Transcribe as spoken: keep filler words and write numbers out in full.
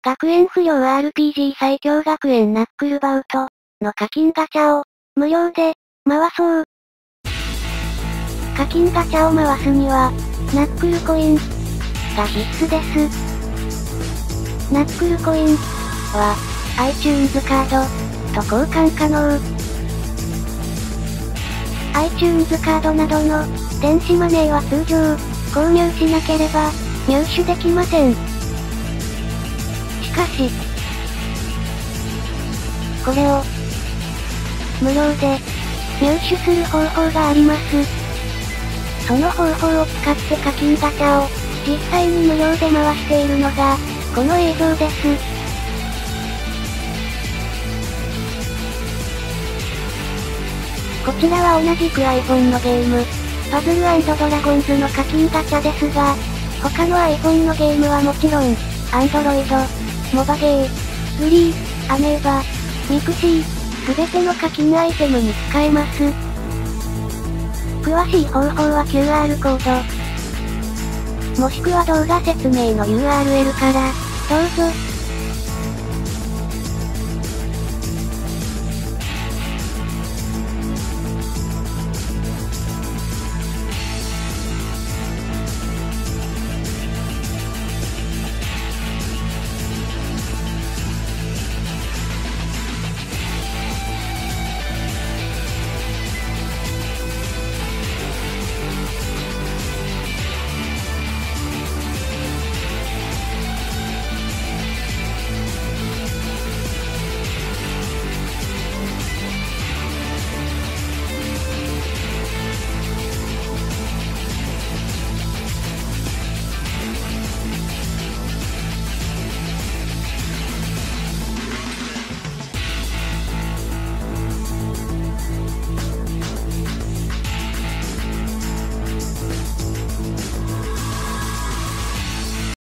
学園不良 アールピージー 最強学園ナックルバウトの課金ガチャを無料で回そう。課金ガチャを回すには、ナックルコインが必須です。ナックルコインは iTunes カードと交換可能。iTunes カードなどの電子マネーは通常購入しなければ入手できません。しかし、これを無料で入手する方法があります。その方法を使って課金ガチャを実際に無料で回しているのがこの映像です。こちらは同じく iPhone のゲーム、パズル&ドラゴンズの課金ガチャですが、他の iPhone のゲームはもちろん、Android、モバゲー、グリー、アメーバ、ミクシー、すべての課金アイテムに使えます。詳しい方法は キューアール コード、もしくは動画説明の ユーアールエル から、どうぞ。